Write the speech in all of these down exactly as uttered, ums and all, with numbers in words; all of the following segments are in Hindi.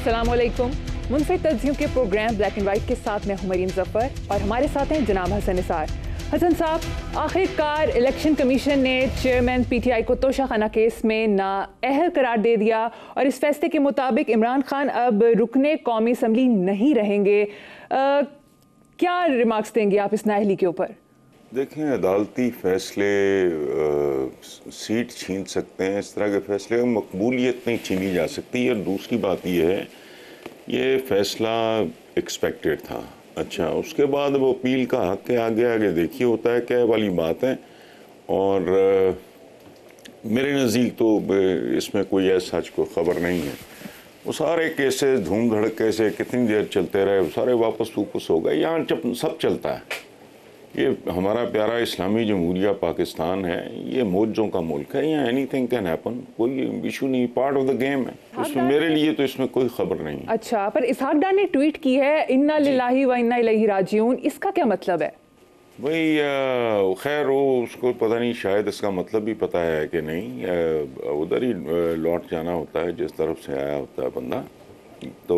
अस्सलाम वालेकुम। मुनफिद तज्ज़ियों के प्रोग्राम ब्लैक एंड वाइट के साथ मैं हूं मरीम ज़फ़र और हमारे साथ हैं जनाब हसन निसार। हसन साहब, आखिरकार इलेक्शन कमीशन ने चेयरमैन पीटीआई को तोशाखाना केस में नाअहल करार दे दिया और इस फैसले के मुताबिक इमरान खान अब रुकने कौमी असम्बली नहीं रहेंगे। आ, क्या रिमार्क्स देंगे आप इस नाअहली के ऊपर? देखें, अदालती फ़ैसले सीट छीन सकते हैं, इस तरह के फ़ैसले में मकबूलियत नहीं छीनी जा सकती। और दूसरी बात यह है, ये फ़ैसला एक्सपेक्टेड था। अच्छा, उसके बाद वो अपील का हक़ के आगे आगे देखिए होता है क्या वाली बात है। और आ, मेरे नज़दीक तो इसमें कोई ऐसा सच को ख़बर नहीं है। वो सारे केसेस धूम धड़के से कितनी देर चलते रहे, सारे वापस वापस हो गए। यहाँ जब सब चलता है। ये हमारा प्यारा इस्लामी जमहूरिया पाकिस्तान है, ये मौजों का मुल्क है, यहाँ एनीथिंग कैन हैपन, कोई इशू नहीं, पार्ट ऑफ द गेम है। इसमें मेरे लिए तो इसमें कोई खबर नहीं है। अच्छा, पर इसहाक डार ने ट्वीट की है इन्ना लिल्लाही व इन्ना इलैहि राजिऊन, इसका क्या मतलब है? भाई खैर वो उसको पता नहीं, शायद इसका मतलब भी पता है कि नहीं। उधर ही लौट जाना होता है जिस तरफ से आया होता है बंदा। तो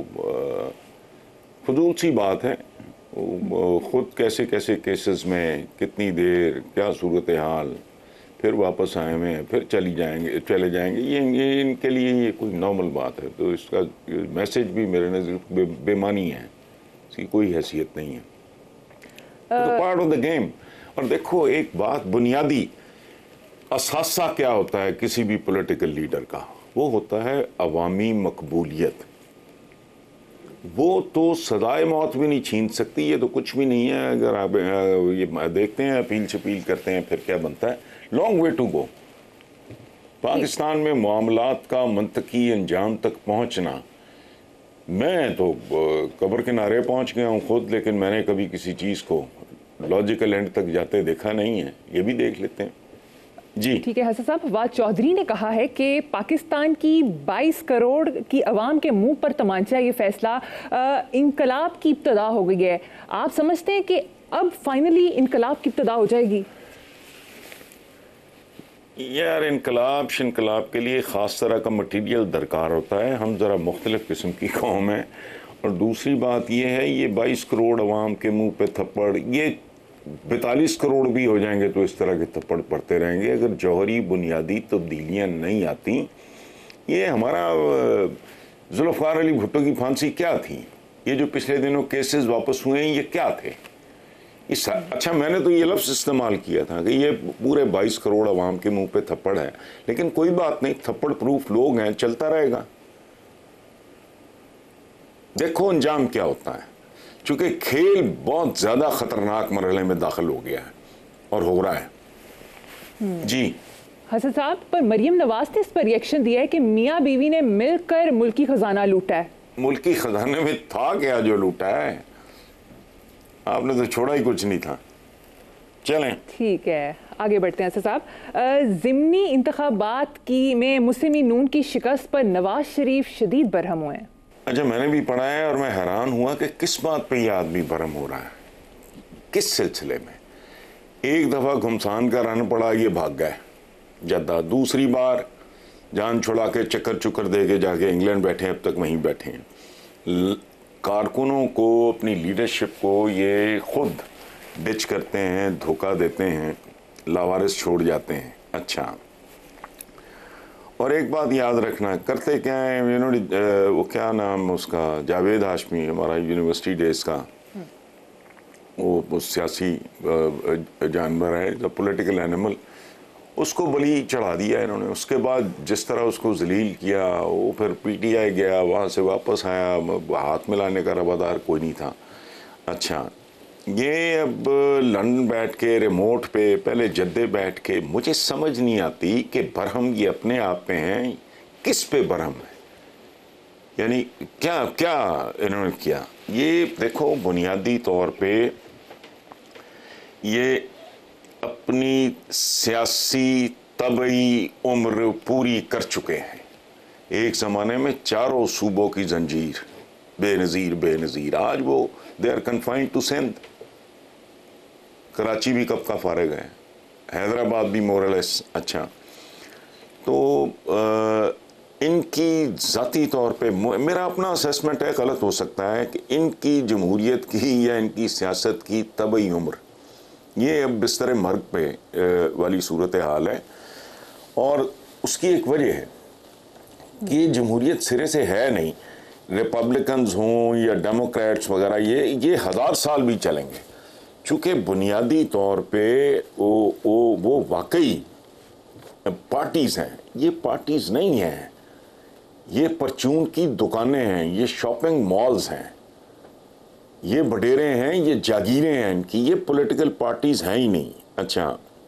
फजूल सी बात है। ख़ुद कैसे कैसे केसेस में कितनी देर, क्या सूरत हाल, फिर वापस आए हुए हैं, फिर चली जाएंगे चले जाएंगे, ये ये इनके लिए ये कोई नॉर्मल बात है। तो इसका मैसेज भी मेरे नज़र बे, बेमानी है, इसकी कोई हैसियत नहीं है। तो पार्ट ऑफ द गेम। और देखो, एक बात बुनियादी असासा क्या होता है किसी भी पॉलिटिकल लीडर का, वो होता है अवामी मकबूलियत। वो तो सदाए मौत भी नहीं छीन सकती, ये तो कुछ भी नहीं है। अगर आप ये देखते हैं, अपील शपील करते हैं, फिर क्या बनता है। Long way to go. Pakistan में मामलात का मंतकी अंजाम तक पहुंचना, मैं तो कब्र किनारे पहुंच गया हूं खुद, लेकिन मैंने कभी किसी चीज़ को लॉजिकल एंड तक जाते देखा नहीं है। ये भी देख लेते हैं जी। ठीक है हसन साहब, फवाद चौधरी ने कहा है कि पाकिस्तान की बाईस करोड़ की आवाम के मुंह पर तमांचा, ये फैसला इनकलाब की इब्तदा हो गई है। आप समझते हैं कि अब फाइनली इनकलाब की इब्तदा हो जाएगी? यार, इनकलाब शिनकलाब के लिए ख़ास तरह का मटीरियल दरकार होता है। हम ज़रा मुख्तलिफ़ किस्म की कौम है। और दूसरी बात यह है, ये बाईस करोड़ आवाम के मुँह पे थप्पड़, ये बैतालीस करोड़ भी हो जाएंगे तो इस तरह के थप्पड़ पड़ते रहेंगे अगर जौहरी बुनियादी तब्दीलियाँ नहीं आती। ये हमारा जुल्फ़िकार अली भुट्टो की फांसी क्या थी? ये जो पिछले दिनों केसेस वापस हुए हैं, ये क्या थे? इस अच्छा, मैंने तो ये लफ्ज़ इस्तेमाल किया था कि ये पूरे बाईस करोड़ आवाम के मुंह पे थप्पड़ है, लेकिन कोई बात नहीं, थप्पड़ प्रूफ लोग हैं, चलता रहेगा। देखो अंजाम क्या होता है, चूंकि खेल बहुत ज़्यादा ख़तरनाक मरहले में दाखिल हो गया है और हो रहा है जी। हसन साहब, पर मरियम नवाज ने इस पर रिएक्शन दिया है कि मियाँ बीवी ने मिलकर मुल्की खजाना लूटा है। मुल्की खजाने में था क्या जो लूटा है? आपने तो छोड़ा ही कुछ नहीं था। चलें, ठीक है, आगे बढ़ते हैं हसन साहब। ज़िमनी इंतखाबात की में मुस्लिम नून की शिकस्त पर नवाज शरीफ शदीद बरहम हुए हैं। अच्छा, मैंने भी पढ़ा है और मैं हैरान हुआ कि किस बात पे ये आदमी बरहम हो रहा है, किस सिलसिले में। एक दफ़ा घुमसान का रन पड़ा, ये भाग गए जद्दा। दूसरी बार जान छुड़ा के चक्कर चुक्कर दे के जाके इंग्लैंड बैठे, अब तक वहीं बैठे हैं। कारकुनों को, अपनी लीडरशिप को ये खुद डिच करते हैं, धोखा देते हैं, लावारिस छोड़ जाते हैं। अच्छा, और एक बात याद रखना, करते क्या है, यूनिवर्सिटी वो क्या नाम उसका, जावेद हाशमी, हमारा यूनिवर्सिटी डेज का वो, वो सियासी जानवर है, द पॉलिटिकल एनिमल, उसको बलि चढ़ा दिया इन्होंने। उसके बाद जिस तरह उसको जलील किया, वो फिर पीटीआई गया, वहाँ से वापस आया, हाथ मिलाने का रवादार कोई नहीं था। अच्छा, ये अब लंदन बैठ के रिमोट पे, पहले जद्दे बैठ के, मुझे समझ नहीं आती कि बरहम ये अपने आप पे हैं, किस पे बरहम है, यानी क्या क्या इन्होंने किया। ये देखो, बुनियादी तौर पे ये अपनी सियासी तबई उम्र पूरी कर चुके हैं। एक ज़माने में चारों सूबों की जंजीर बेनज़ीर बेनज़ीर, आज वो they are confined to Sindh. Karachi भी कब का फारिग है, हैदराबाद भी मोरलेस। अच्छा, तो इनकी ज़ाती तौर पे, मेरा अपना असेसमेंट है, गलत हो सकता है, कि इनकी जमहूरियत की या इनकी सियासत की तबई उम्र ये अब बिस्तर मर्ग पे वाली सूरत हाल है। और उसकी एक वजह है कि ये जमहूरियत सिरे से है नहीं। रिपब्लिकन्स हों या डेमोक्रेट्स वगैरह, ये ये हज़ार साल भी चलेंगे, चूँकि बुनियादी तौर पे वो वो वो वाकई पार्टीज़ हैं। ये पार्टीज़ नहीं हैं, ये परचून की दुकानें हैं, ये शॉपिंग मॉल्स हैं, ये बडेरे हैं, ये जागीरें हैं इनकी, ये पॉलिटिकल पार्टीज़ हैं ही नहीं। अच्छा,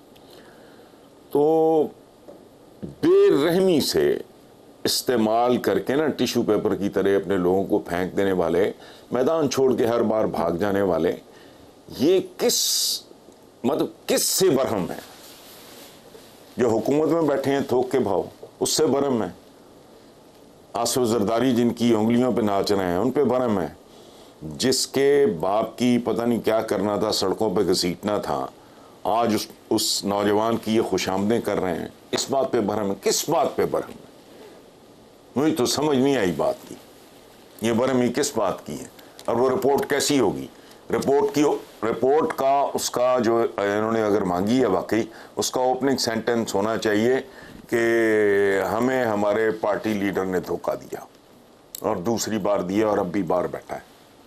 तो बेरहमी से इस्तेमाल करके ना टिश्यू पेपर की तरह अपने लोगों को फेंक देने वाले, मैदान छोड़ के हर बार भाग जाने वाले, ये किस मतलब किस से बरहम है? जो हुकूमत में बैठे हैं थोक के भाव, उससे बरहम है। आसिफ जरदारी जिनकी उंगलियों पे नाच रहे हैं, उन पे बरहम है। जिसके बाप की पता नहीं क्या करना था, सड़कों पे घसीटना था, आज उस उस नौजवान की ये खुशामदें कर रहे हैं, इस बात पे बरहम है। किस बात पे बरहम है? मुझे तो समझ नहीं आई बात की, ये बरहमी किस बात की है? और वो रिपोर्ट कैसी होगी? रिपोर्ट की रिपोर्ट का उसका जो इन्होंने अगर मांगी है, वाकई उसका ओपनिंग सेंटेंस होना चाहिए कि हमें हमारे पार्टी लीडर ने धोखा दिया, और दूसरी बार दिया और अब भी बार बैठा है।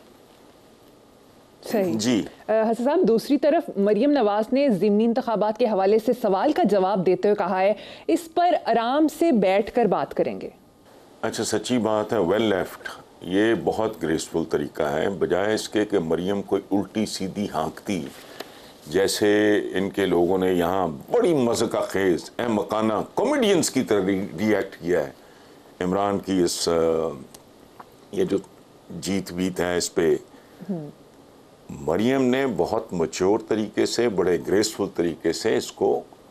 सही जी हसन साहब, दूसरी तरफ मरियम नवाज ने ज़िमनी इंतखाबात के हवाले से सवाल का जवाब देते हुए कहा है इस पर आराम से बैठ कर बात करेंगे। अच्छा, सच्ची बात है, वेल लेफ्ट, ये बहुत ग्रेसफुल तरीका है, बजाय इसके कि मरियम कोई उल्टी सीधी हाँकती जैसे इनके लोगों ने यहाँ बड़ी मज़का खेज मकाना कॉमेडियंस की तरह रिएक्ट किया है इमरान की इस ये जो जीत बीत है इस पे। मरियम ने बहुत मैच्योर तरीके से, बड़े ग्रेसफुल तरीके से इसको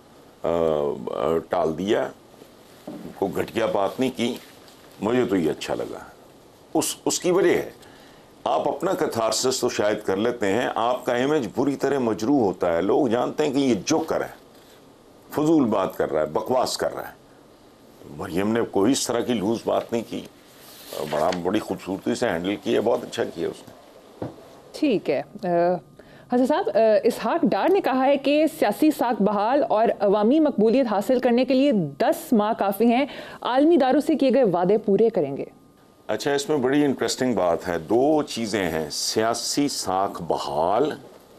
टाल दिया, को घटिया बात नहीं की। मुझे तो ये अच्छा लगा। उस उसकी वजह है, आप अपना कैथारसिस तो शायद कर लेते हैं, आपका इमेज बुरी तरह मजरूह होता है, लोग जानते हैं कि ये जोकर है, फजूल बात कर रहा है, बकवास कर रहा है। मरियम ने कोई इस तरह की लूज बात नहीं की, बड़ा बड़ी खूबसूरती से हैंडल किया, बहुत अच्छा किया उसने। ठीक है हसन साहब, इसहाक डार ने कहा है कि सियासी साख बहाल और अवामी मकबूलियत हासिल करने के लिए दस माह काफ़ी हैं, आलमी दारों से किए गए वादे पूरे करेंगे। अच्छा, इसमें बड़ी इंटरेस्टिंग बात है, दो चीज़ें हैं, सियासी साख बहाल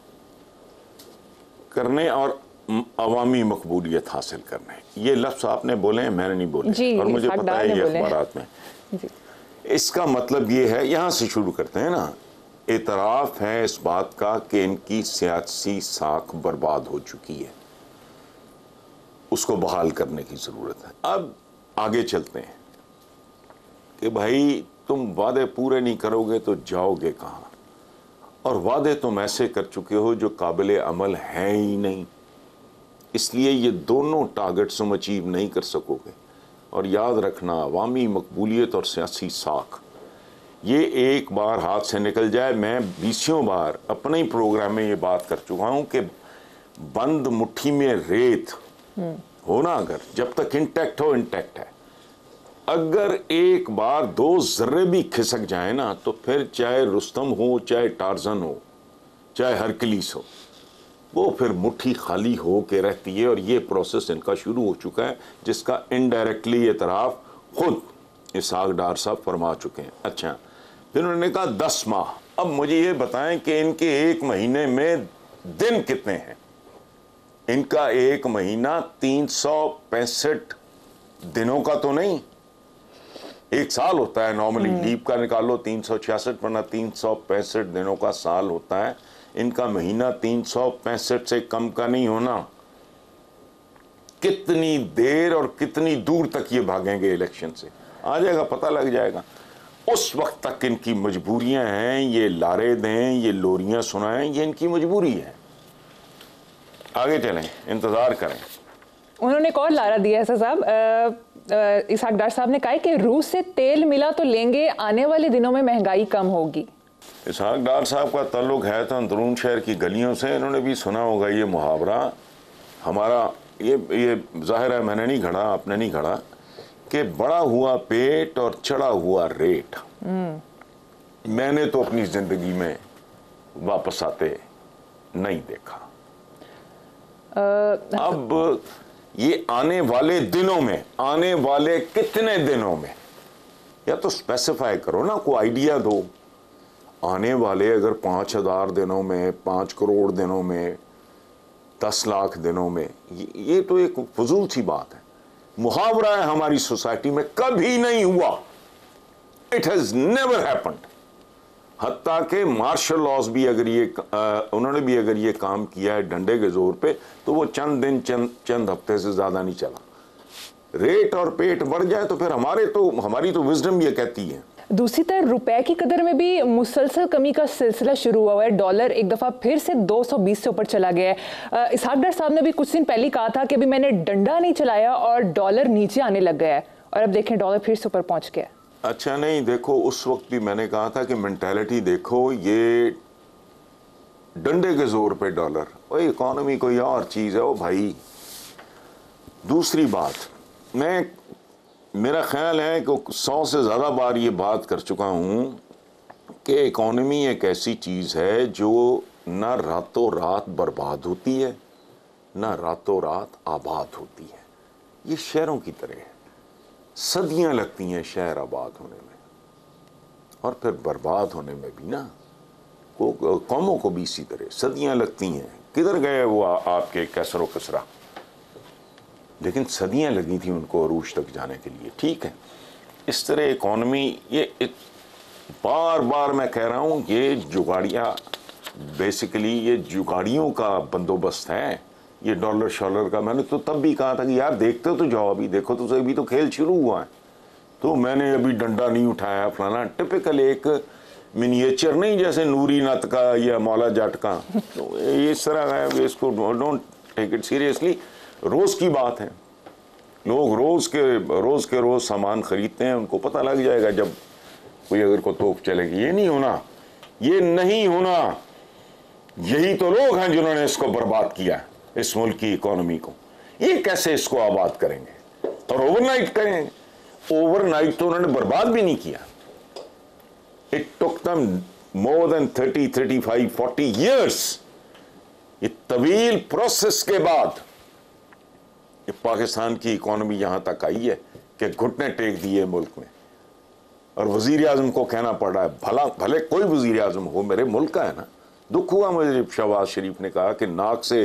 करने और अवामी मकबूलियत हासिल करने। ये लफ्ज़ आपने बोले हैं, मैंने नहीं बोले, और मुझे पता है ये अखबारात में। इसका मतलब ये है, यहाँ से शुरू करते हैं ना, एतराफ़ है इस बात का कि इनकी सियासी साख बर्बाद हो चुकी है, उसको बहाल करने की ज़रूरत है। अब आगे चलते हैं कि भाई तुम वादे पूरे नहीं करोगे तो जाओगे कहाँ, और वादे तुम ऐसे कर चुके हो जो काबिल अमल हैं ही नहीं, इसलिए ये दोनों टारगेट्स तुम अचीव नहीं कर सकोगे। और याद रखना, अवामी मकबूलियत और सियासी साख, ये एक बार हाथ से निकल जाए, मैं बीसियों बार अपने ही प्रोग्राम में ये बात कर चुका हूँ कि बंद मुट्ठी में रेत होना, अगर जब तक इंटैक्ट हो, इंटैक्ट है। अगर एक बार दो जर्रे भी खिसक जाए ना, तो फिर चाहे रुस्तम हो, चाहे टार्जन हो, चाहे हरक्लिस हो, वो फिर मुट्ठी खाली हो के रहती है। और ये प्रोसेस इनका शुरू हो चुका है, जिसका इनडायरेक्टली एतराफ़ खुद इसहाक डार साहब फरमा चुके हैं। अच्छा, फिर उन्होंने कहा दस माह। अब मुझे ये बताएं कि इनके एक महीने में दिन कितने हैं? इनका एक महीना तीन सौ पैंसठ दिनों का तो नहीं, एक साल होता है नॉर्मली, लीव का निकालो तीन सौ छियासठ, वरना तीन सौ पैंसठ दिनों का साल होता है। इनका महीना तीन सौ पैंसठ से कम का नहीं होना। कितनी देर और कितनी दूर तक ये भागेंगे इलेक्शन से, आ जाएगा, पता लग जाएगा। उस वक्त तक इनकी मजबूरियां हैं, ये लारे दें, ये लोरियां सुनाएं, ये इनकी मजबूरी है। आगे चलें, इंतजार करें। उन्होंने एक और लारा दिया है साहब, इसहाक डार साहब ने कहा कि रूस से तेल मिला तो लेंगे, आने वाले दिनों में महंगाई कम होगी। इसहाक डार साहब का ताल्लुक है तो अंदरून शहर की गलियों से, इन्होंने भी सुना होगा ये मुहावरा। हमारा ये ये जाहिर है, मैंने नहीं घड़ा, आपने नहीं घड़ा, कि बड़ा हुआ पेट और चढ़ा हुआ रेट मैंने तो अपनी जिंदगी में वापस आते नहीं देखा। uh, अब ये आने वाले दिनों में, आने वाले कितने दिनों में, या तो स्पेसिफाई करो ना, कोई आइडिया दो। आने वाले अगर पाँच हजार दिनों में, पाँच करोड़ दिनों में, दस लाख दिनों में, ये, ये तो एक फजूल सी बात है। मुहावरा है हमारी सोसाइटी में, कभी नहीं हुआ, इट हैज नेवर हैपेंड। हत्ता के मार्शल लॉज भी अगर ये आ, उन्होंने भी अगर ये काम किया है डंडे के जोर पे, तो वो चंद दिन चंद चंद हफ्ते से ज्यादा नहीं चला। रेट और पेट बढ़ जाए तो फिर हमारे तो हमारी तो विजडम ये कहती है। दूसरी तरफ रुपए की कदर में भी मुसलसल कमी का सिलसिला शुरू हुआ है। डॉलर एक दफा फिर से दो सौ बीस से ऊपर चला गया है। इसहाक डर साहब ने भी कुछ दिन पहले कहा था कि अभी मैंने डंडा नहीं चलाया और डॉलर नीचे आने लग गया है, और अब देखें डॉलर फिर से ऊपर पहुंच गया। अच्छा नहीं, देखो उस वक्त भी मैंने कहा था कि मेंटालिटी देखो, ये डंडे के जोर पे डॉलर, वो इकोनॉमी कोई और चीज है वो भाई। दूसरी बात, मैं मेरा ख्याल है कि सौ से ज़्यादा बार ये बात कर चुका हूँ कि इकॉनमी एक ऐसी चीज़ है जो ना रातों रात बर्बाद होती है, ना रातों रात आबाद होती है। ये शहरों की तरह है, सदियाँ लगती हैं शहर आबाद होने में, और फिर बर्बाद होने में भी ना को कौमों को भी इसी तरह सदियाँ लगती हैं। किधर गए वो आ, आपके कैसर व कसरा, लेकिन सदियां लगी थी उनको अरूज तक जाने के लिए। ठीक है, इस तरह इकॉनमी, ये इत, बार बार मैं कह रहा हूँ, ये जुगाड़ियाँ बेसिकली ये जुगाड़ियों का बंदोबस्त है, ये डॉलर शॉलर का। मैंने तो तब भी कहा था कि यार देखते तो जाओ, अभी देखो तो अभी तो खेल शुरू हुआ है, तो मैंने अभी डंडा नहीं उठाया फलाना। टिपिकल एक मिनिएचर नहीं, जैसे नूरी नत का या मौला जट का, तो इस तरह है। इसको डोंट टेक इट सीरियसली। रोज की बात है, लोग रोज के रोज के रोज सामान खरीदते हैं, उनको पता लग जाएगा जब कोई अगर को तोप चलेगी। ये नहीं होना, ये नहीं होना। यही तो लोग हैं जिन्होंने इसको बर्बाद किया, इस मुल्क की इकोनॉमी को। ये कैसे इसको आबाद करेंगे और ओवरनाइट करेंगे? ओवरनाइट तो उन्होंने बर्बाद भी नहीं किया। It took them more than thirty thirty five forty years. ये तवील प्रोसेस के बाद पाकिस्तान की इकोनॉमी यहां तक आई है कि घुटने टेक दिए मुल्क में, और वजीर आजम को कहना पड़ रहा है, भला भले कोई वजीर आजम हो, मेरे मुल्क का है ना। दुख हुआ मुझे शहबाज शरीफ ने कहा कि नाक से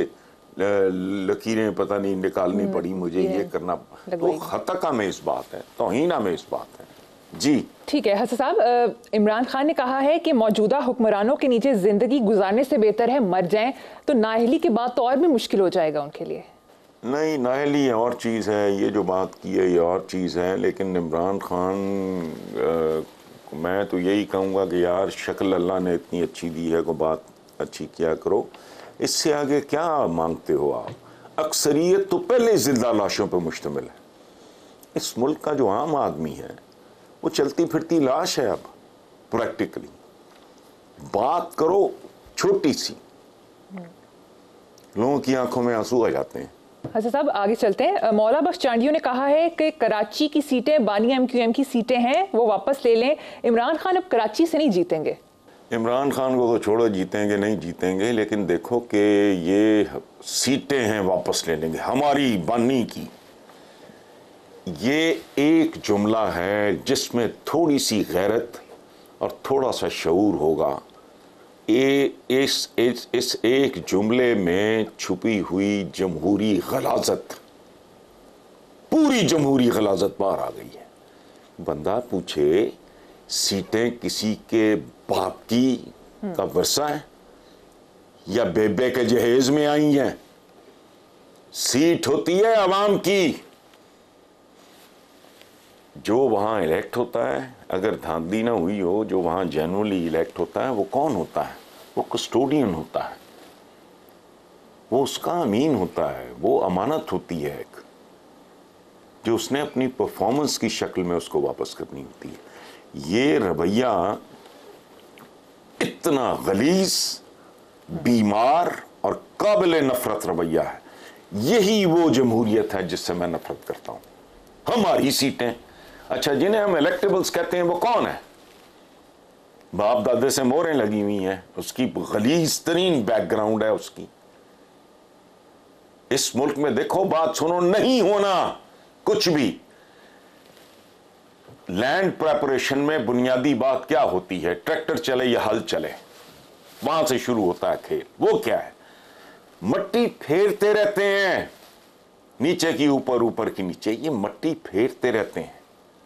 लकीरें पता नहीं निकालनी पड़ी मुझे, ये करना, तो खतका में इस बात है, तौहीना में इस बात है। जी ठीक है हसन साहब, इमरान खान ने कहा है कि मौजूदा हुक्मरानों के नीचे जिंदगी गुजारने से बेहतर है मर जाएं, तो नाअहली के बाद तो और भी मुश्किल हो जाएगा उनके लिए। नहीं, नाअहली और चीज़ है, ये जो बात की है ये और चीज़ है। लेकिन इमरान खान, आ, मैं तो यही कहूँगा कि यार शक्ल अल्लाह ने इतनी अच्छी दी है, को बात अच्छी किया करो, इससे आगे क्या मांगते हो आप? अक्सरियत तो पहले जिंदा लाशों पर मुश्तमिल है। इस मुल्क का जो आम आदमी है वो चलती फिरती लाश है। अब प्रैक्टिकली बात करो छोटी सी, लोगों की आंखों में आंसू आ जाते हैं। अच्छा साहब आगे चलते हैं। मौला बख्श चांडियों ने कहा है कि कराची की सीटें बानिया एम क्यू एम की सीटें हैं, वो वापस ले लें। इमरान खान अब कराची से नहीं जीतेंगे। इमरान खान को तो छोड़ो, जीतेंगे नहीं जीतेंगे, लेकिन देखो कि ये सीटें हैं वापस ले लेंगे हमारी बानी की, ये एक जुमला है जिसमें थोड़ी सी गैरत और थोड़ा सा शऊर होगा। ए, इस, इस इस एक जुमले में छुपी हुई जमहूरी गलाजत, पूरी जमहूरी गलाजत बाहर आ गई है। बंदा पूछे सीटें किसी के बाप की का वर्षा है या बेबे के जहेज में आई हैं? सीट होती है अवाम की। जो वहां इलेक्ट होता है, अगर धांधली ना हुई हो, जो वहां जेन्युइनली इलेक्ट होता है वो कौन होता है? वो कस्टोडियन होता है, वो उसका अमीन होता है, वो अमानत होती है एक, जो उसने अपनी परफॉर्मेंस की शक्ल में उसको वापस करनी होती है। ये रवैया इतना गलीज, बीमार और काबिल नफरत रवैया है। यही वो जमहूरियत है जिससे मैं नफरत करता हूं। हमारी सीटें। अच्छा, जिन्हें हम इलेक्टेबल्स कहते हैं वो कौन है? बाप दादे से मोहरें लगी हुई हैं, उसकी गलीज तरीन बैकग्राउंड है उसकी। इस मुल्क में देखो, बात सुनो, नहीं होना कुछ भी। लैंड प्रेपरेशन में बुनियादी बात क्या होती है? ट्रैक्टर चले या हल चले, वहां से शुरू होता है खेल। वो क्या है? मट्टी फेरते रहते हैं, नीचे की ऊपर, ऊपर की नीचे, ये मट्टी फेरते रहते हैं।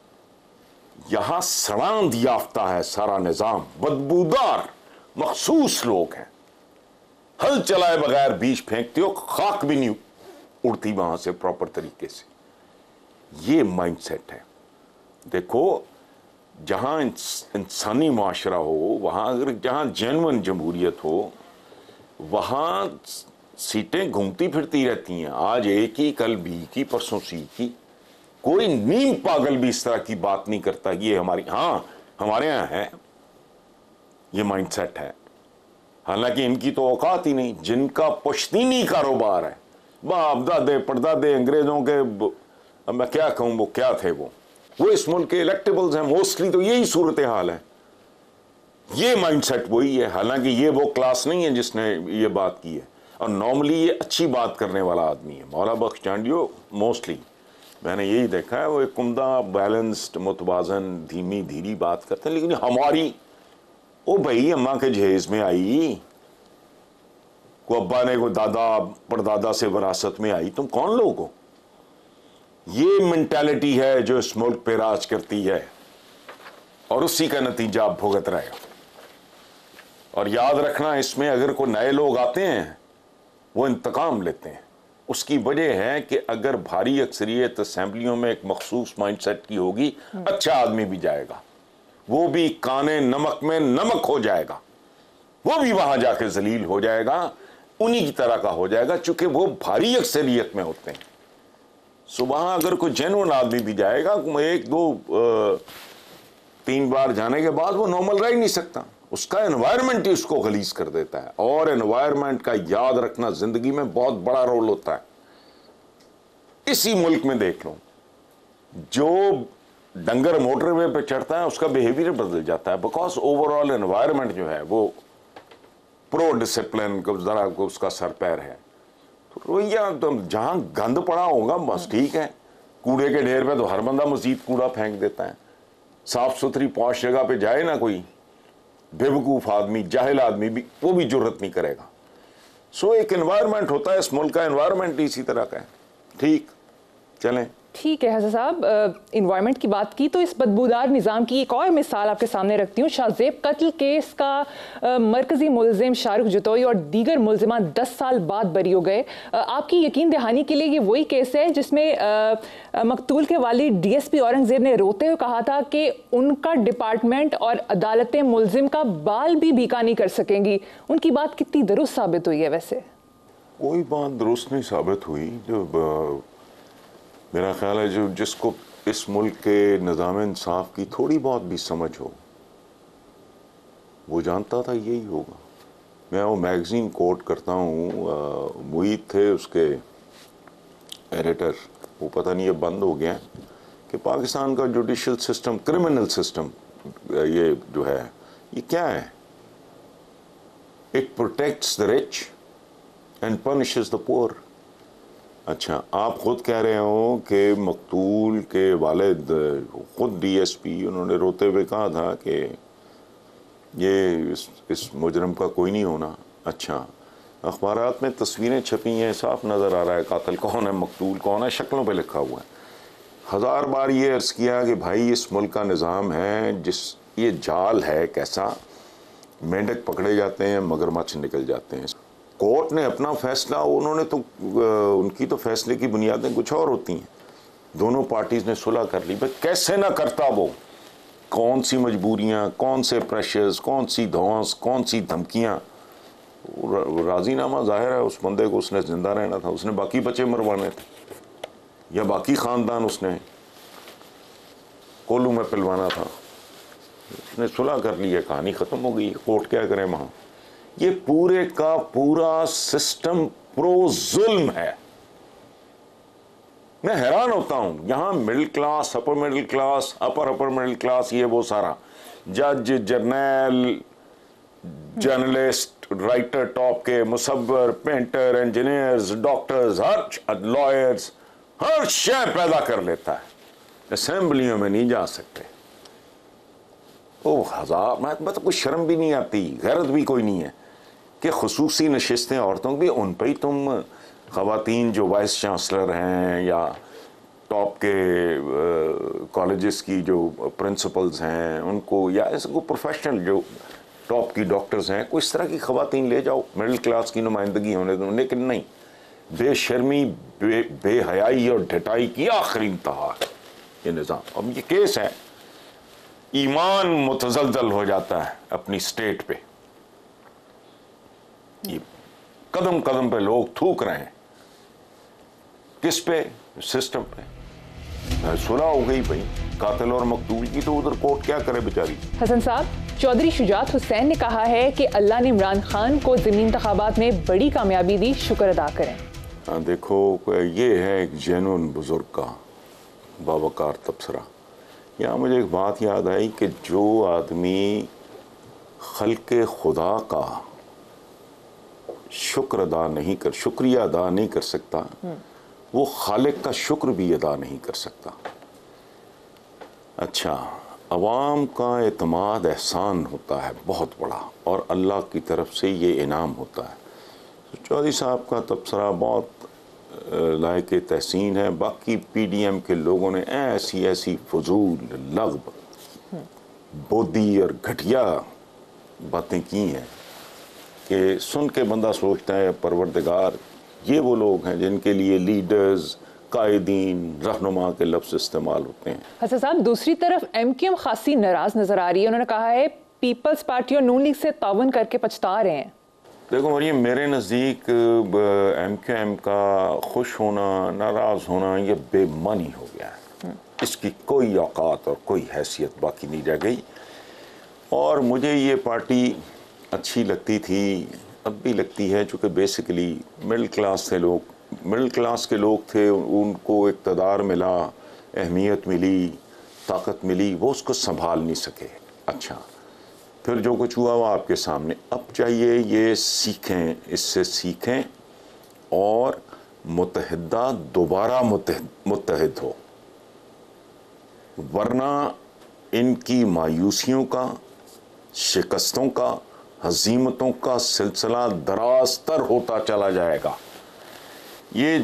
यहां सड़ांध याफ्ता है सारा निजाम, बदबूदार मखसूस लोग हैं। हल चलाए बगैर बीज फेंकते हो, खाक भी नहीं उड़ती वहां से प्रॉपर तरीके से। ये माइंडसेट है। देखो, जहां इंसानी माशरा हो, वहां अगर जहां जेन्युइन जमहूरियत हो, वहां सीटें घूमती फिरती रहती हैं। आज ए की, कल बी की, परसों सी की। कोई नीम पागल भी इस तरह की बात नहीं करता कि ये हमारी, हाँ हमारे यहाँ है, ये माइंडसेट है। हालांकि इनकी तो औकात ही नहीं। जिनका पुश्तीनी कारोबार है, बाप दादे परदादे अंग्रेजों के, अब मैं क्या कहूँ, वो क्या थे, वो वो इस मुल्क के इलेक्टेबल्स हैं मोस्टली। तो यही सूरत हाल है, ये माइंडसेट वही है। हालांकि ये वो क्लास नहीं है जिसने ये बात की है, और नॉर्मली ये अच्छी बात करने वाला आदमी है। मौला बख्श चांडियो मोस्टली मैंने यही देखा है, वो एक उम्दा बैलेंस्ड मुतवाजन धीमी धीरी बात करते हैं। लेकिन हमारी, ओ भाई अम्मा के जहेज में आई, को अब्बा ने को दादा परदादा से विरासत में आई, तुम कौन लोग हो? ये मेंटालिटी है जो इस मुल्क पे राज करती है, और उसी का नतीजा आप भुगत रहे हो। और याद रखना, इसमें अगर कोई नए लोग आते हैं वो इंतकाम लेते हैं। उसकी वजह है कि अगर भारी अक्सरियत असेंबलियों में एक मखसूस माइंडसेट की होगी, अच्छा आदमी भी जाएगा, वो भी काने नमक में नमक हो जाएगा, वो भी वहां जाके जलील हो जाएगा, उन्हीं की तरह का हो जाएगा, चूंकि वो भारी अक्सरियत में होते हैं। सुबह अगर कोई जेन्युइन आदमी भी जाएगा, एक दो आ, तीन बार जाने के बाद वो नॉर्मल रह ही नहीं सकता। उसका एनवायरनमेंट ही उसको गलीज कर देता है। और एनवायरनमेंट का याद रखना जिंदगी में बहुत बड़ा रोल होता है। इसी मुल्क में देख लो, जो डंगर मोटरवे पे चढ़ता है उसका बिहेवियर बदल जाता है, बिकॉज ओवरऑल एनवायरनमेंट जो है वो प्रो डिसिप्लिन जरा उसका सर पैर है। तो रोइया तो जहां गंद पड़ा होगा बस ठीक है, कूड़े के ढेर पे तो हर बंदा मजीद कूड़ा फेंक देता है। साफ सुथरी पौश जगह पे जाए ना कोई बेवकूफ आदमी, जाहिल आदमी भी, वो भी जुर्रत नहीं करेगा। सो एक एनवायरनमेंट होता है, इस मुल्क का एनवायरनमेंट इसी तरह का है। ठीक, चलें। ठीक है हसन साहब, इन्वायरमेंट की बात की तो इस बदबूदार निज़ाम की एक और मिसाल आपके सामने रखती हूँ। शाहजेब कत्ल केस का आ, मरकजी मुलजिम शाहरुख जतोई और दीगर मुलजिमान दस साल बाद बरी हो गए। आपकी यकीन दहानी के लिए ये वही केस है जिसमें मकतूल के वालिद डी एस पी औरंगजेब ने रोते हुए कहा था कि उनका डिपार्टमेंट और अदालतें मुलजिम का बाल भी भीका नहीं कर सकेंगी। उनकी बात कितनी दुरुस्त साबित हुई है? वैसे कोई बात दुरुस्त नहीं साबित हुई। जो मेरा ख्याल है, जो जिसको इस मुल्क के निज़ाम इंसाफ की थोड़ी बहुत भी समझ हो, वो जानता था यही होगा। मैं वो मैगज़ीन कोट करता हूँ, मुईद थे उसके एडिटर, वो पता नहीं ये बंद हो गया, कि पाकिस्तान का जुडिशल सिस्टम, क्रिमिनल सिस्टम, ये जो है ये क्या है? It protects the rich and punishes the poor. अच्छा, आप खुद कह रहे हो कि मकतूल के वालिद, खुद डी एस पी, उन्होंने रोते हुए कहा था कि ये इस, इस मुजरम का कोई नहीं होना। अच्छा, अखबारात में तस्वीरें छपी हैं, साफ नज़र आ रहा है कातिल कौन है, मकतूल कौन है, शक्लों पे लिखा हुआ है। हज़ार बार ये अर्ज़ किया कि भाई इस मुल्क का निज़ाम है, जिस ये जाल है कैसा, मेंढक पकड़े जाते हैं, मगरमच्छ निकल जाते हैं। कोर्ट ने अपना फैसला, उन्होंने तो उनकी तो फैसले की बुनियादें कुछ और होती हैं। दोनों पार्टीज ने सुलह कर ली, भाई कैसे ना करता वो, कौन सी मजबूरियां, कौन से प्रेशर्स, कौन सी धौंस, कौन सी धमकियां। राजीनामा जाहिर है उस बंदे को, उसने जिंदा रहना था, उसने बाकी बच्चे मरवाने थे, या बाकी ख़ानदान उसने कोलू में पिलवाना था। उसने सुलह कर ली है, कहानी ख़त्म हो गई। कोर्ट क्या करें वहाँ? ये पूरे का पूरा सिस्टम प्रो जुल्म है। मैं हैरान होता हूँ, यहाँ middle class, upper middle class, upper upper middle class, ये वो सारा, जज, जर्नल, जर्नलिस्ट, राइटर टॉप के, मुसव्वर, पेंटर, इंजीनियर्स, डॉक्टर्स, हर लॉयर्स, हर शय पैदा कर लेता है, असेंबलियों में नहीं जा सकते। ओ हजार, मैं मतलब कोई शर्म भी नहीं आती, गैरत भी कोई नहीं है कि खुसूसी नशिस्तें औरतों की, उन पर ही तुम ख़वातीन जो वाइस चांसलर हैं या टॉप के कॉलेजेस की जो प्रिंसिपल्स हैं उनको, या इसको प्रोफेशनल जो टॉप की डॉक्टर्स हैं, कोई इस तरह की ख़वातीन ले जाओ, मिडिल क्लास की नुमाइंदगी होने दो। लेकिन नहीं, बेशर्मी, बे बेहयाई और ढटाई की आखिरी इंतहा है ये निज़ाम। अब ये केस है, ईमान मुतज़लज़ल हो जाता है अपनी स्टेट पे, ये कदम कदम पे लोग थूक रहे हैं, किस पे? सिस्टम पे। सुलह हो गई भाई कातिल और मकतूल की, तो उधर कोर्ट क्या करे बेचारी। हसन साहब, चौधरी शुजात हुसैन ने कहा है कि अल्लाह ने इमरान खान को ज़मीनी इंतखाबात में बड़ी कामयाबी दी, शुक्र अदा करें। हाँ देखो, ये है एक जेनुइन बुजुर्ग का बावकार तबसरा। यहाँ मुझे एक बात याद आई कि जो आदमी खल्क़े खुदा का शुक्र अदा नहीं कर, शुक्रिया अदा नहीं कर सकता, वो खालिक का शुक्र भी अदा नहीं कर सकता। अच्छा, अवाम का एतमाद एहसान होता है बहुत बड़ा, और अल्लाह की तरफ से ये इनाम होता है। तो चौधरी साहब का तबसरा बहुत लायक तहसीन है। बाकी पी डी एम के लोगों ने ऐसी ऐसी फजूल लगब, बोदी और घटिया बातें की हैं कि सुन के बंदा सोचता है परवरदिगार, ये वो लोग हैं जिनके लिए लीडर्स, कायदीन, रहनुमा के लफ्ज़ इस्तेमाल होते हैं। हसन साहब, दूसरी तरफ एम क्यू एम खासी नाराज़ नज़र आ रही है। उन्होंने कहा है पीपल्स पार्टी और नून लीग से ताउन करके पछता रहे हैं। देखो मरियम, मेरे नज़दीक एम क्यू एम का खुश होना, नाराज़ होना, ये बेमानी हो गया है। इसकी कोई औकात और कोई हैसियत बाकी नहीं रह गई। और मुझे ये पार्टी अच्छी लगती थी, अब भी लगती है, चूँकि बेसिकली मिडिल क्लास से लोग, मिडिल क्लास के लोग थे, उनको इक़्तिदार मिला, अहमियत मिली, ताकत मिली, वो उसको संभाल नहीं सके। अच्छा, फिर जो कुछ हुआ वो आपके सामने। अब चाहिए ये सीखें, इससे सीखें और मुत्तहिदा दोबारा मुत्तहिद हो, वरना इनकी मायूसियों का, शिकस्तों का, हज़ीमतों का सिलसिला दराज तर होता चला जाएगा। ये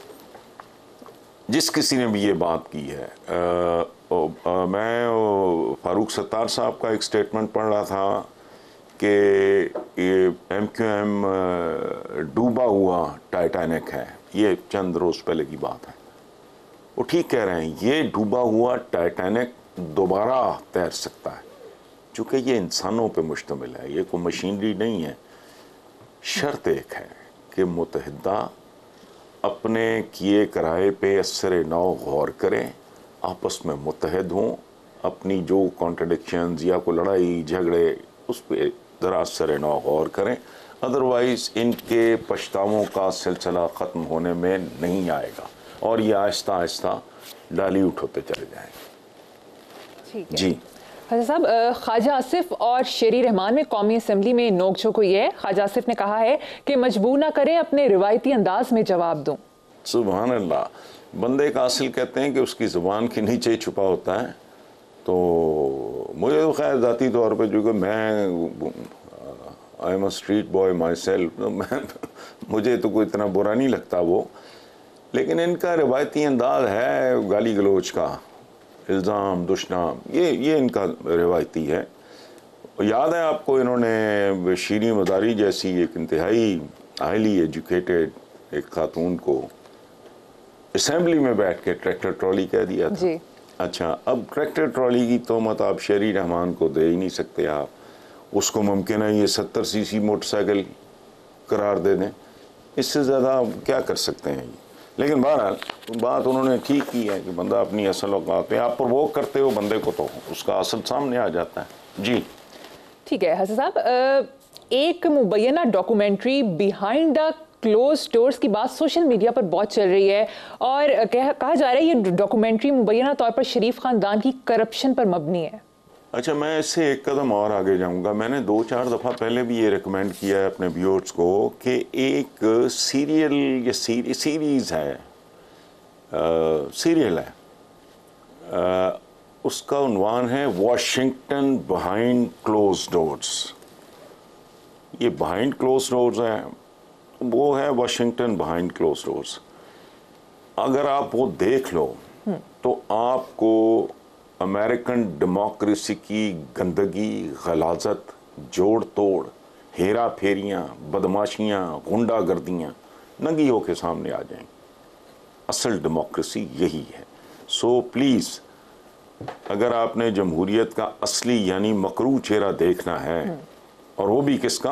जिस किसी ने भी ये बात की है, आ, ओ, आ, मैं फारूक सत्तार साहब का एक स्टेटमेंट पढ़ रहा था कि ये एम क्यू एम डूबा हुआ टाइटैनिक है। ये चंद रोज़ पहले की बात है। वो ठीक कह रहे हैं, ये डूबा हुआ टाइटैनिक दोबारा तैर सकता है, चूँकि ये इंसानों पे मुश्तमिल है, ये कोई मशीनरी नहीं है। शर्त एक है कि मुत्तहिदा अपने किए कराए पे असर नौ गौर करें, आपस में मुत्तहिद हों, अपनी जो कॉन्ट्रडिक्शंस या कोई लड़ाई झगड़े उस पर ज़रा असर नौ गौर करें। अदरवाइज़ इनके पछतावों का सिलसिला ख़त्म होने में नहीं आएगा और ये आहिस्ता आहिस्ता डाइल्यूट होते चले जाएंगे। जी हसन साहब, ख्वाजा आसिफ और शेरी रहमान में कौमी असम्बली में नोकझोंक हुई है। ख्वाजा आसिफ ने कहा है कि मजबूर ना करें, अपने रिवायती अंदाज में जवाब दूं। सुभान अल्लाह, बंदे का असल कहते हैं कि उसकी ज़ुबान के नीचे छुपा होता है। तो मुझे तो खैर ज़ाती तौर पे, जो कि मैं I am a street boy myself, तो मैं मुझे तो कोई इतना बुरा नहीं लगता वो, लेकिन इनका रिवायती अंदाज है गाली गलोच का, इल्ज़ाम दुश्नाम, ये ये इनका रिवायती है। याद है आपको, इन्होंने शीरी मदारी जैसी एक इंतहाई हाईली एजुकेटेड एक खातून को असेंबली में बैठ के ट्रैक्टर ट्रॉली कह दिया था। जी। अच्छा, अब ट्रैक्टर ट्रॉली की तोहमत आप शेरी रहमान को दे ही नहीं सकते। आप उसको मुमकिन है ये सत्तर सी सी मोटरसाइकिल करार दे दें, इससे ज़्यादा क्या कर सकते हैं। लेकिन बहरहाल बात उन्होंने ठीक की है कि बंदा अपनी असल औकात पे, आप प्रोवोक करते हो बंदे को तो उसका असल सामने आ जाता है। जी ठीक है हसन साहब, एक मुबैना documentary behind the close doors की बात सोशल मीडिया पर बहुत चल रही है और कह, कहा जा रहा है ये डॉक्यूमेंट्री मुबैना तौर पर शरीफ खानदान की करप्शन पर मबनी है। अच्छा, मैं इससे एक कदम और आगे जाऊंगा। मैंने दो चार दफ़ा पहले भी ये रिकमेंड किया है अपने व्यूअर्स को कि एक सीरियल या सीरी, सीरीज़ है, सीरियल है, आ, उसका उन्वान है वॉशिंगटन बिहाइंड क्लोज डोर्स। ये बिहाइंड क्लोज डोर्स है, वो है वॉशिंगटन बिहाइंड क्लोज डोर्स। अगर आप वो देख लो तो आपको अमेरिकन डेमोक्रेसी की गंदगी, गलाजत, जोड़ तोड़, हेरा फेरियाँ, बदमाशियाँ, गुंडागर्दियाँ नंगी होके सामने आ जाएंगी। असल डेमोक्रेसी यही है। सो प्लीज़, अगर आपने जमहूरियत का असली यानी मकरू चेहरा देखना है, और वो भी किसका,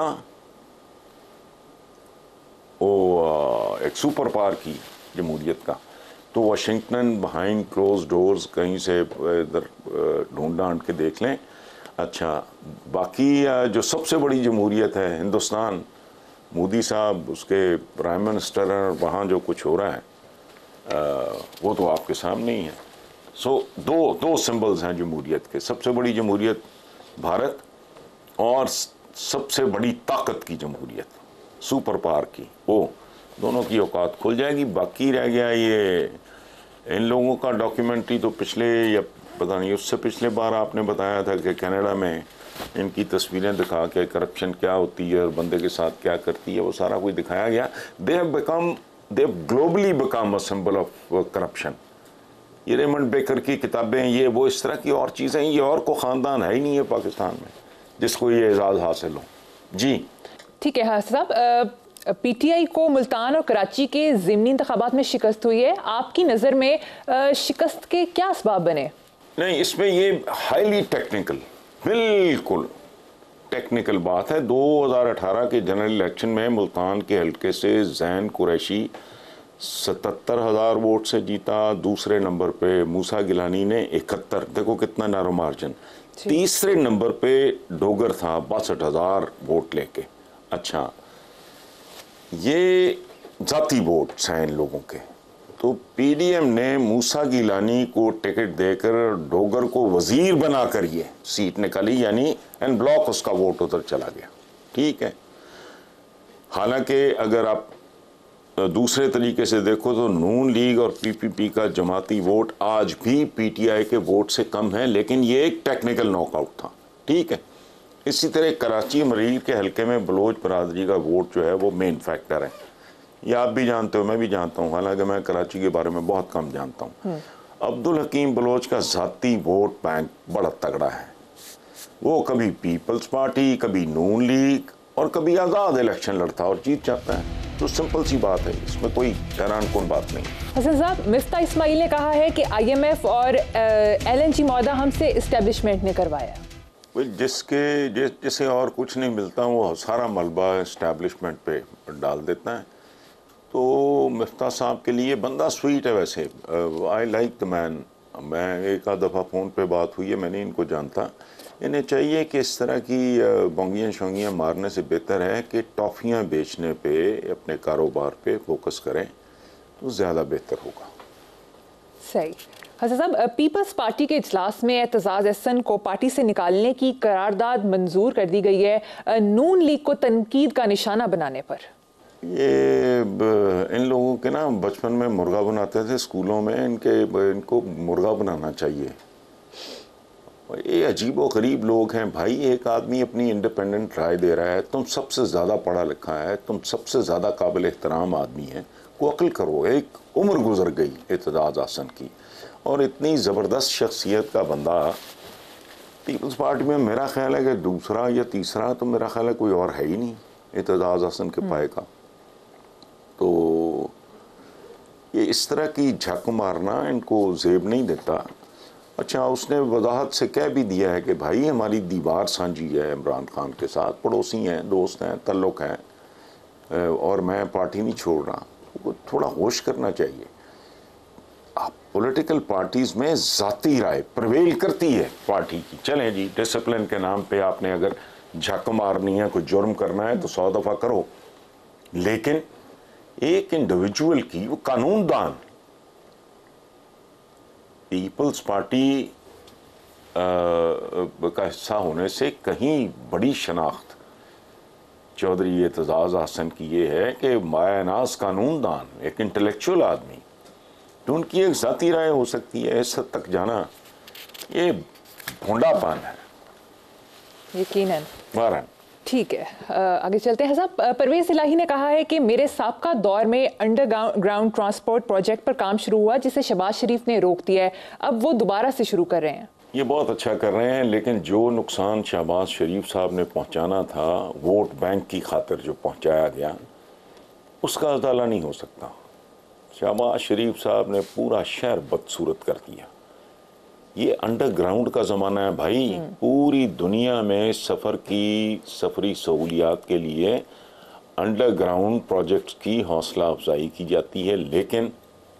वो एक सुपर पावर की जमहूरियत का, तो वाशिंगटन बिहाइंड क्लोज डोर्स कहीं से इधर ढूंढ ढांड के देख लें। अच्छा, बाकी जो सबसे बड़ी जमहूरियत है हिंदुस्तान, मोदी साहब, उसके प्राइम मिनिस्टर हैं, वहाँ जो कुछ हो रहा है आ, वो तो आपके सामने ही है। सो दो दो सिंबल्स हैं जमहूरियत के। सबसे बड़ी जमहूरियत भारत और सबसे बड़ी ताकत की जमहूरियत, सुपर पावर की, वो दोनों की औकात खुल जाएगी। बाकी रह गया ये इन लोगों का डॉक्यूमेंट्री, तो पिछले या पता नहीं उससे पिछले बार आपने बताया था कि कनाडा में इनकी तस्वीरें दिखा के करप्शन क्या होती है और बंदे के साथ क्या करती है, वो सारा कुछ दिखाया गया। They have become they have globally become a symbol of corruption. ये रेमंड बेकर की किताबें, ये वो इस तरह की और चीज़ें, ये और को ख़ानदान है ही नहीं है पाकिस्तान में जिसको ये एजाज़ हासिल हो। जी ठीक है हासिल साहब, पीटीआई को मुल्तान और कराची के ज़िमनी इंतखाबात में शिकस्त हुई है। आपकी नज़र में शिकस्त के क्या असबाब बने? नहीं, इसमें ये हाईली टेक्निकल, बिल्कुल टेक्निकल बात है। दो हज़ार अठारह के जनरल इलेक्शन में मुल्तान के हल्के से जैन कुरैशी सतहत्तर हज़ार वोट से जीता। दूसरे नंबर पे मूसा गिलानी ने इकहत्तर, देखो कितना नैरो मार्जिन। तीसरे नंबर पे डोगर था बासठ हज़ार वोट लेके। अच्छा, ये जाती वोट हैं इन लोगों के। तो पीडीएम ने मूसा गिलानी को टिकट देकर डोगर को वजीर बनाकर ये सीट निकाली, यानी एन ब्लॉक उसका वोट उधर चला गया। ठीक है, हालांकि अगर आप दूसरे तरीके से देखो तो नून लीग और पीपीपी का जमाती वोट आज भी पीटीआई के वोट से कम है, लेकिन ये एक टेक्निकल नॉकआउट था। ठीक है, इसी तरह कराची मरीज के हल्के में बलोच बरादरी का वोट जो है वो मेन फैक्टर है। ये आप भी जानते हो, मैं भी जानता हूँ, हालांकि मैं कराची के बारे में बहुत कम जानता हूँ। अब्दुल हकीम बलोच का ज़ाती वोट बैंक बड़ा तगड़ा है। वो कभी पीपल्स पार्टी, कभी नून लीग और कभी आज़ाद इलेक्शन लड़ता और जीत जाता है। तो सिंपल सी बात है, इसमें कोई हैरानकुन बात नहीं। हसन साहब, मिफ्ता इस्माइल ने कहा है कि आईएमएफ और एलएनजी मौदा हमसे इस्टेब्लिशमेंट ने करवाया। जिसके जिस जिसे और कुछ नहीं मिलता वो सारा मलबा इस्टेब्लिशमेंट पे डाल देता है। तो मिफ्ता साहब के लिए बंदा स्वीट है वैसे, आई लाइक द मैन। मैं एक आध दफ़ा फ़ोन पे बात हुई है, मैंने इनको जानता। इन्हें चाहिए कि इस तरह की बोंगियाँ शोंगियाँ मारने से बेहतर है कि टॉफ़ियाँ बेचने पे, अपने कारोबार पे फोकस करें तो ज़्यादा बेहतर होगा। सही। हसन साहब, पीपल्स पार्टी के इजलास में एतजाज़ एहसन को पार्टी से निकालने की करारदाद मंजूर कर दी गई है नून लीग को तनकीद का निशाना बनाने पर। ये इन लोगों के ना बचपन में मुर्गा बनाते थे स्कूलों में, इनके इनको मुर्गा बनाना चाहिए। ये अजीब व गरीब लोग हैं भाई। एक आदमी अपनी इंडिपेंडेंट राय दे रहा है, तुम सबसे ज़्यादा पढ़ा लिखा है, तुम सबसे ज़्यादा काबिल एहतराम आदमी है, को अक्ल करो। एक उम्र गुजर गई एतजाज़ एहसन की, और इतनी ज़बरदस्त शख्सियत का बंदा पीपल्स पार्टी में, मेरा ख्याल है कि दूसरा या तीसरा, तो मेरा ख्याल है कोई और है ही नहीं एतजाज़ एहसन के पाए का। तो ये इस तरह की झक मारना इनको जेब नहीं देता। अच्छा, उसने वजाहत से कह भी दिया है कि भाई हमारी दीवार साझी है इमरान खान के साथ, पड़ोसी हैं, दोस्त हैं, तल्लुक़ हैं, और मैं पार्टी नहीं छोड़ रहा। वो थोड़ा होश करना चाहिए। आप पॉलिटिकल पार्टीज़ में ज़ाती राय प्रवेल करती है पार्टी की। चलें जी, डिसिप्लिन के नाम पे आपने अगर झक मारनी है, कोई जुर्म करना है तो सौ दफ़ा करो, लेकिन एक इंडिविजुअल की, वो कानूनदान, पीपल्स पार्टी आ, का हिस्सा होने से कहीं बड़ी शनाख्त चौधरी एतजाज़ हसन की ये है कि मायानाज कानूनदान, एक इंटेलेक्चुअल आदमी, तो उनकी एक ज़ाती राय हो सकती है। इस हद तक जाना ये भोंडापन है यकीनन। बहरहाल ठीक है, आगे चलते हैं साहब। परवेज़ इलाही ने कहा है कि मेरे साबका दौर में अंडरग्राउंड ट्रांसपोर्ट प्रोजेक्ट पर काम शुरू हुआ जिसे शहबाज शरीफ ने रोक दिया है, अब वो दोबारा से शुरू कर रहे हैं। ये बहुत अच्छा कर रहे हैं, लेकिन जो नुकसान शहबाज शरीफ साहब ने पहुंचाना था, वोट बैंक की खातिर जो पहुंचाया गया, उसका अदाला नहीं हो सकता। शहबाज शरीफ साहब ने पूरा शहर बदसूरत कर दिया। ये अंडरग्राउंड का ज़माना है भाई। पूरी दुनिया में सफ़र की सफरी सहूलियात के लिए अंडरग्राउंड प्रोजेक्ट्स की हौसला अफजाई की जाती है, लेकिन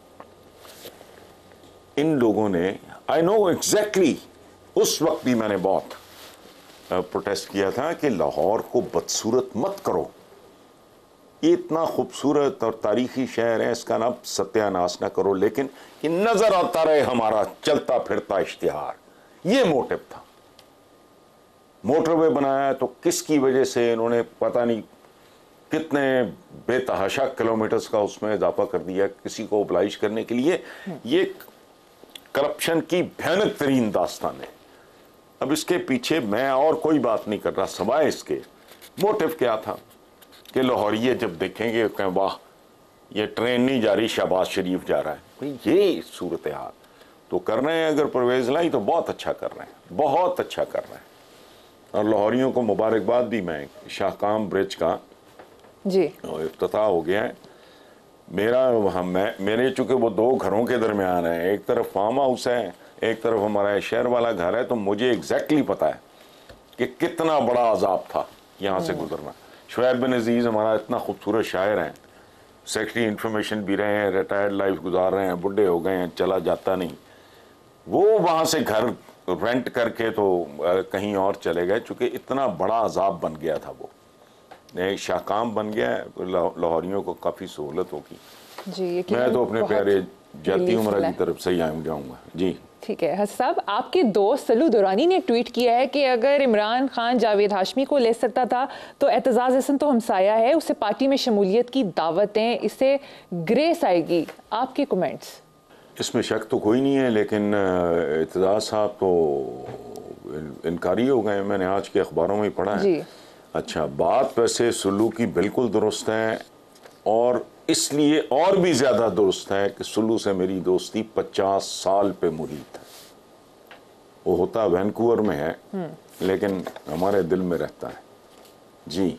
इन लोगों ने, आई नो एग्जैक्टली, उस वक्त भी मैंने बहुत प्रोटेस्ट किया था कि लाहौर को बदसूरत मत करो, ये इतना खूबसूरत और तारीखी शहर है, इसका ना सत्यानाश ना करो, लेकिन कि नजर आता रहे हमारा चलता फिरता इश्तिहार, ये मोटिव था। मोटरवे बनाया तो किसकी वजह से इन्होंने पता नहीं कितने बेतहाशा किलोमीटर्स का उसमें इजाफा कर दिया किसी को ओबलाइज करने के लिए। ये करप्शन की भयानक तरीन दास्तान है। अब इसके पीछे मैं और कोई बात नहीं कर रहा, सवाए इसके मोटिव क्या था कि लाहौरिये जब देखेंगे कहें वाह ये ट्रेन नहीं जा रही, शहबाज शरीफ जा रहा है। भाई ये सूरत हाल तो कर रहे हैं। अगर परवेज़ लाई तो बहुत अच्छा कर रहे हैं, बहुत अच्छा कर रहे हैं, और लाहौरियों को मुबारकबाद भी। मैं शाहकाम ब्रिज का जी इफ्तिताह हो गया है मेरा, हम मैं मेरे चूँकि वो दो घरों के दरमियान है, एक तरफ फार्म हाउस है, एक तरफ हमारा शहर वाला घर है, तो मुझे एग्जैक्टली पता है कि कितना बड़ा अजाब था यहाँ से गुजरना। शुएब बिन अजीज़ हमारा इतना खूबसूरत शायर हैं, सेक्रेटरी इंफॉर्मेशन भी रहे हैं, रिटायर्ड लाइफ गुजार रहे हैं, बुढ़े हो गए हैं, चला जाता नहीं, वो वहाँ से घर रेंट करके तो कहीं और चले गए, चूँकि इतना बड़ा अजाब बन गया था। वो एक शाहकाम बन गया है, लाहौरियों को काफ़ी सहूलत होगी। जी मैं तो अपने प्यारे जाती उम्र की तरफ से ही आऊँ जाऊँगा। जी ठीक है। हसन साहब, आपके दोस्त सल्लू दुरानी ने ट्वीट किया है कि अगर इमरान खान जावेद हाशमी को ले सकता था तो एतजाज़ हसन तो हमसाया है, उसे पार्टी में शमूलियत की दावत दें, इससे ग्रेस आएगी। आपके कमेंट्स? इसमें शक तो कोई नहीं है, लेकिन एतजाज़ साहब तो इनकारी हो गए, मैंने आज के अखबारों में ही पढ़ा है। जी अच्छा, बात वैसे सुल्लू की बिल्कुल दुरुस्त है, और इसलिए और भी ज़्यादा दुरुस्त है कि सुल्लू से मेरी दोस्ती पचास साल पे मुरीद है। वो होता वैंकूवर में है, लेकिन हमारे दिल में रहता है। जी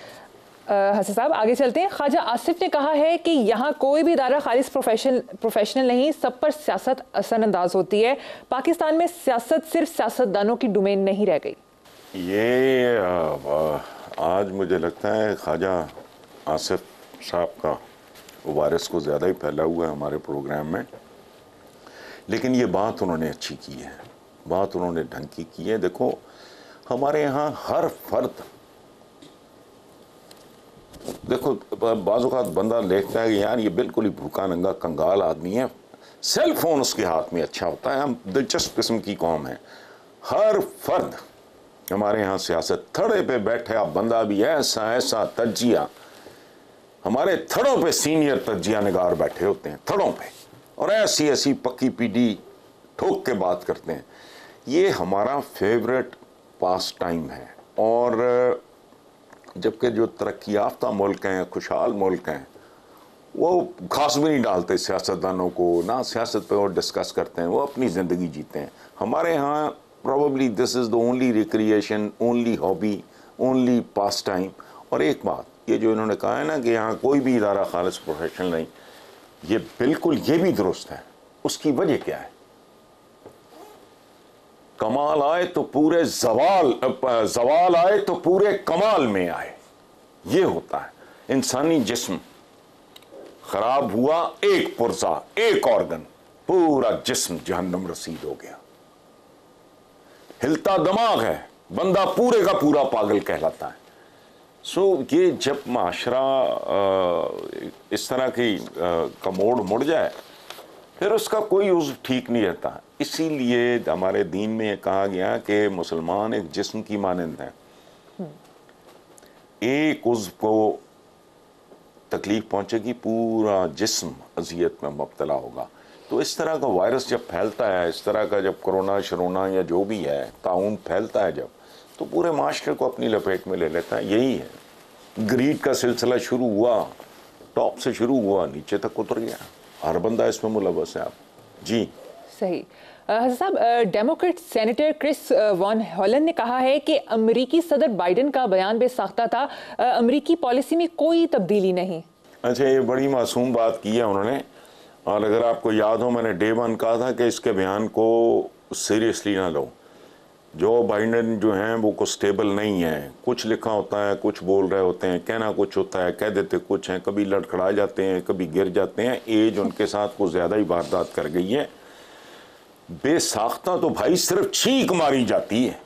हसन साहब, आगे चलते हैं। ख्वाजा आसिफ ने कहा है कि यहाँ कोई भी इदारा खालिस प्रोफेशनल प्रोफेशनल नहीं, सब पर सियासत असरअंदाज होती है। पाकिस्तान में सियासत सिर्फ सियासतदानों की डोमेन नहीं रह गई। ये आज मुझे लगता है ख्वाजा आसिफ साहब का वायरस को ज़्यादा ही फैला हुआ है हमारे प्रोग्राम में, लेकिन ये बात उन्होंने अच्छी की है, बात उन्होंने ढंग की की है। देखो, हमारे यहाँ हर फर्द, देखो बाज़ औक़ात बंदा देखता है कि यार ये बिल्कुल ही भूखा नंगा कंगाल आदमी है, सेल फोन उसके हाथ में अच्छा होता है, हम दिलचस्प किस्म की कौम है। हर फर्द हमारे यहाँ सियासत थड़े पे बैठे, आप बंदा भी ऐसा ऐसा तजिया, हमारे थड़ों पे सीनियर तजिया निगार बैठे होते हैं, थड़ों पे, और ऐसी ऐसी पक्की पीढ़ी ठोक के बात करते हैं। ये हमारा फेवरेट पास टाइम है। और जबकि जो तरक्की याफ्ता मुल्क हैं, खुशहाल मुल्क हैं, वो घास भी नहीं डालते सियासतदानों को, ना सियासत पे वो डिस्कस करते हैं, वो अपनी ज़िंदगी जीते हैं। हमारे यहाँ probably this is the only recreation, only hobby, only pastime. और एक बात, ये जो इन्होंने कहा है ना कि यहाँ कोई भी इदारा खालिस प्रोफेशनल नहीं, ये बिल्कुल ये भी दुरुस्त है। उसकी वजह क्या है? कमाल आए तो पूरे जवाल जवाल आए तो पूरे कमाल में आए, ये होता है। इंसानी जिस्म खराब हुआ, एक पुर्जा, एक ऑर्गन, पूरा जिस्म जहन्नम रसीद हो गया। हिलता दिमाग है, बंदा पूरे का पूरा पागल कहलाता है। सो ये जब माशरा इस तरह की आ, का मोड़ मुड़ जाए फिर उसका कोई उज़्व ठीक नहीं रहता। इसीलिए हमारे दीन में ये कहा गया कि मुसलमान एक जिस्म की मानंद है, एक उज़्व को तकलीफ पहुंचेगी पूरा जिस्म अजियत में मुब्तला होगा। तो इस तरह का वायरस जब फैलता है, इस तरह का जब कोरोना शरोना या जो भी है ताउन फैलता है जब, तो पूरे माशरे को अपनी लपेट में ले लेता है। यही है, ग्रीड का सिलसिला शुरू हुआ, टॉप से शुरू हुआ, नीचे तक उतर गया, हर बंदा इसमें मुलव्वस है। आप जी सही। हसन साहब, Democrat senator Chris Van Hollen ने कहा है कि अमरीकी सदर बाइडन का बयान बेसाख्ता था, अमरीकी पॉलिसी में कोई तब्दीली नहीं। अच्छा, ये बड़ी मासूम बात की है उन्होंने, और अगर आपको याद हो मैंने डे वन कहा था कि इसके बयान को सीरियसली ना लो। जो बाइडन जो हैं वो कुछ स्टेबल नहीं है, कुछ लिखा होता है, कुछ बोल रहे होते हैं, कहना कुछ होता है, कह देते कुछ हैं, कभी लड़खड़ा जाते हैं, कभी गिर जाते हैं। एज उनके साथ कुछ ज़्यादा ही वारदात कर गई है। बेसाख्ता तो भाई सिर्फ छींक मारी जाती है,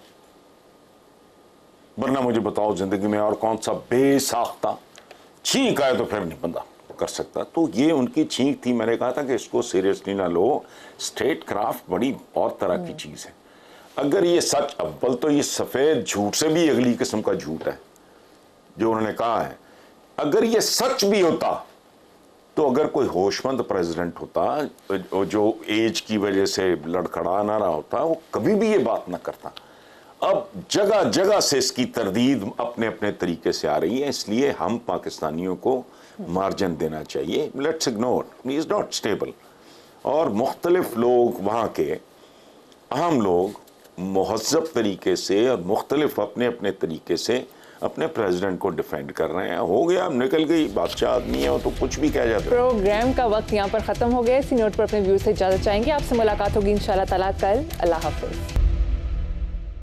वरना मुझे बताओ जिंदगी में और कौन सा बेसाख्ता छींक आए तो फिर नहीं बंदा कर सकता। तो ये उनकी छींक थी। मैंने कहा था कि इसको सीरियसली ना लो। स्टेट क्राफ्ट बड़ी और तरह की चीज़ है। अगर ये सच, अव्वल तो ये सफ़ेद झूठ से भी अगली किस्म का झूठ है जो उन्होंने कहा है। अगर ये सच भी होता तो अगर कोई होशमंद प्रेसिडेंट होता जो एज की वजह से लड़खड़ा ना रहा होता, वो कभी भी ये बात ना करता। अब जगह जगह से इसकी तरदीद अपने अपने तरीके से आ रही है, इसलिए हम पाकिस्तानियों को मार्जिन देना चाहिए। Let's ignore, he is not stable. और मुख्तलिफ लोग वहाँ के अहम लोग मुहज़्ज़ब तरीके से और मुख्तलिफ अपने अपने तरीके से अपने प्रेसिडेंट को डिफेंड कर रहे हैं। हो गया, निकल गई, बादशाह आदमी है तो कुछ भी कह जाता है। प्रोग्राम का वक्त यहाँ पर ख़त्म हो गया। इसी नोट पर अपने व्यू से इजाज़त चाहेंगे। आपसे मुलाकात होगी इंशाल्लाह ताला कल। अल्लाह हाफ़िज़।